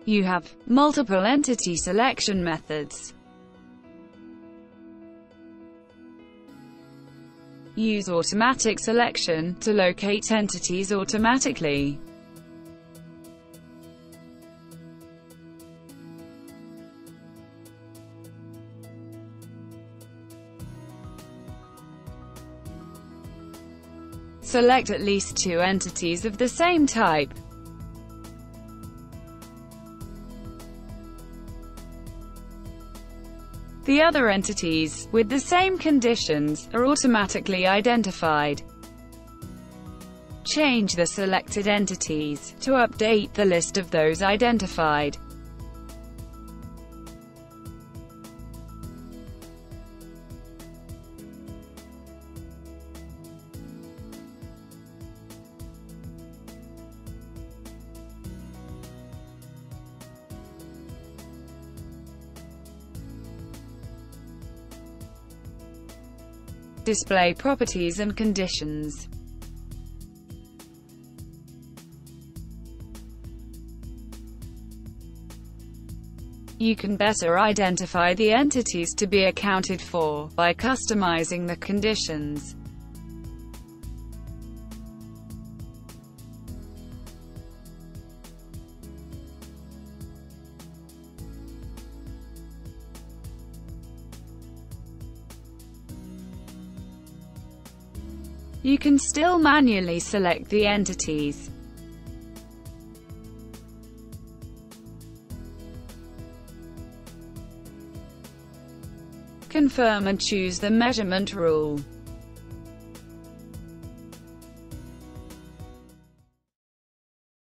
You have multiple entity selection methods. Use automatic selection to locate entities automatically. Select at least 2 entities of the same type. The other entities, with the same conditions, are automatically identified. Change the selected entities, to update the list of those identified. Display properties and conditions. You can better identify the entities to be accounted for, by customizing the conditions. You can still manually select the entities. Confirm and choose the measurement rule.